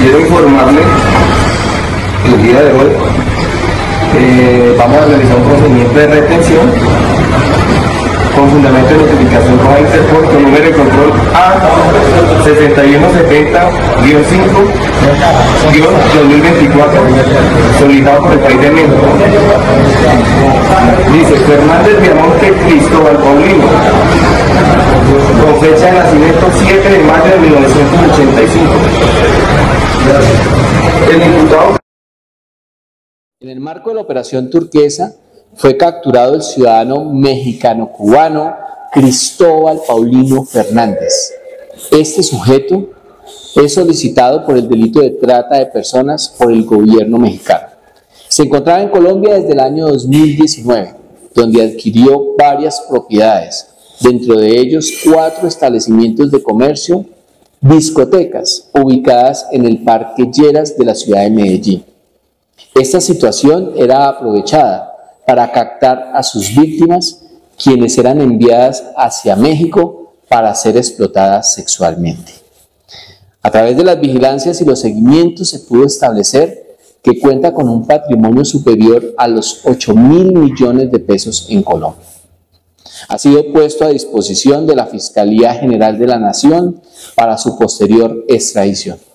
Quiero informarle que el día de hoy vamos a realizar un procedimiento de retención con fundamento de notificación con Interpol con número de control A6170-5-2024 solicitado por el país de México. Dice Fernández Viamonte Cristóbal Paulino, con fecha de nacimiento 7 de mayo de 1985. El imputado. En el marco de la Operación Turquesa fue capturado el ciudadano mexicano-cubano Cristóbal Paulino Fernández. Este sujeto es solicitado por el delito de trata de personas por el gobierno mexicano. Se encontraba en Colombia desde el año 2019, donde adquirió varias propiedades, dentro de ellos 4 establecimientos de comercio, discotecas ubicadas en el Parque Lleras de la ciudad de Medellín. Esta situación era aprovechada para captar a sus víctimas, quienes eran enviadas hacia México para ser explotadas sexualmente. A través de las vigilancias y los seguimientos se pudo establecer que cuenta con un patrimonio superior a los 8.000 millones de pesos en Colombia. Ha sido puesto a disposición de la Fiscalía General de la Nación para su posterior extradición.